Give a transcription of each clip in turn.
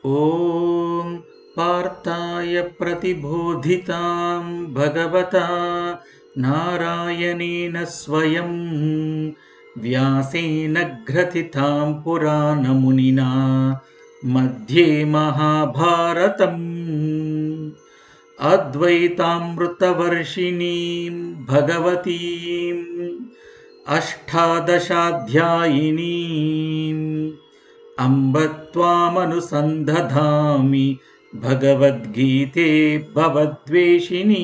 ॐ पार्थाय प्रतिबोधितां भगवता नारायणेन स्वयं व्यासेन ग्रथितां पुराणमुनिना मध्ये महाभारतम् अद्वैतामृतवर्षिणीं भगवतीम् अष्टादशाध्यायिनीम् अम्ब त्वामनुसन्धधामि भगवद्गीते भवद्वेषिणी।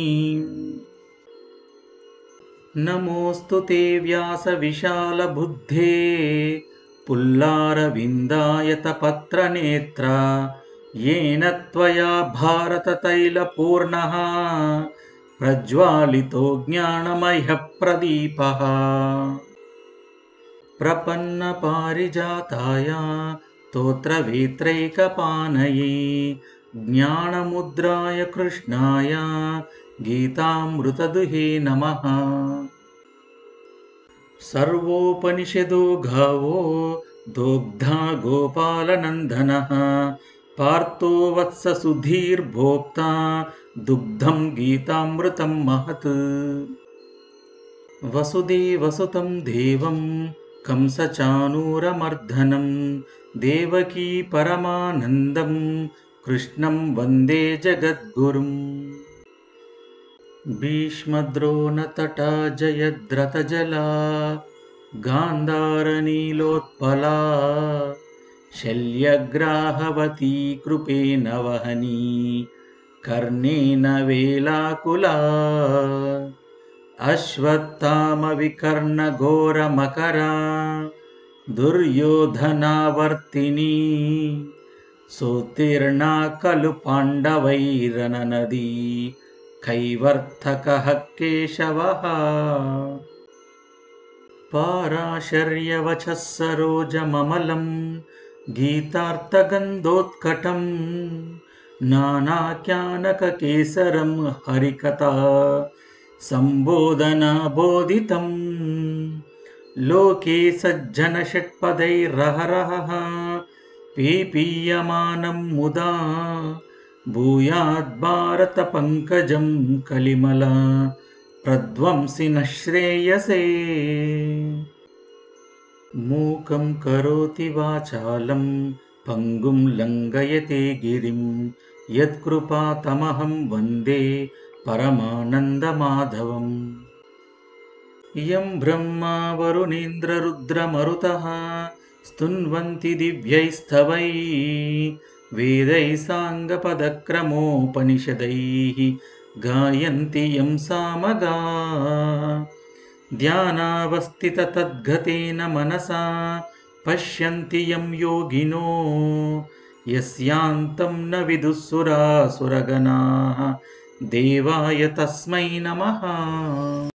नमोऽस्तु ते व्यासविशालबुद्धे पुल्लारविन्दायतपत्रनेत्र येन त्वया भारततैलपूर्णः प्रज्वालितो ज्ञानमयः प्रदीपः। प्रपन्नपारिजाताय स्तोत्रवेत्रैकपाणये ज्ञानमुद्राय कृष्णाय गीतामृतदुहे नमः। सर्वोपनिषदो गावो दोग्धा गोपालनन्दनः पार्थो वत्स सुधीर्भोक्ता दुग्धं गीतामृतं महत्। वसुदेवसुतं देवं कंसचाणूरमर्दनं देवकी परमानन्दं कृष्णं वन्दे जगद्गुरुम्। भीष्मद्रोणतटा जयद्रथजला गान्धारनीलोत्पला शल्यग्राहवती कृपेण वहनी कर्णेन वेलाकुला अश्वत्थामविकर्णघोरमकरा दुर्योधनावर्तिनी सोत्तीर्णा खलु पाण्डवैरननदी कैवर्तकः केशवः। पाराशर्यवचः सरोजममलं गीतार्थगन्धोत्कटं नानाख्यानककेसरं हरिकथा सम्बोधना बोधितं। लोके सज्जनषट्पदैरहरहः पीपीयमानं मुदा भूयाद्भारतपङ्कजं कलिमला प्रध्वंसिनः श्रेयसे। मूकं करोति वाचालं पङ्गुं लङ्घयते गिरिं यत्कृपातमहं वन्दे परमानन्दमाधवम्। यं ब्रह्मा वरुणेन्द्ररुद्रमरुतः स्तुन्वन्ति दिव्यैस्तवैः वेदैः साङ्गपदक्रमोपनिषदैः गायन्ति यं सामगाः। ध्यानावस्थिततद्गतेन मनसा पश्यन्ति यं योगिनो यस्यान्तं न विदुःसुरासुरगणाः देवाय तस्मै नमः।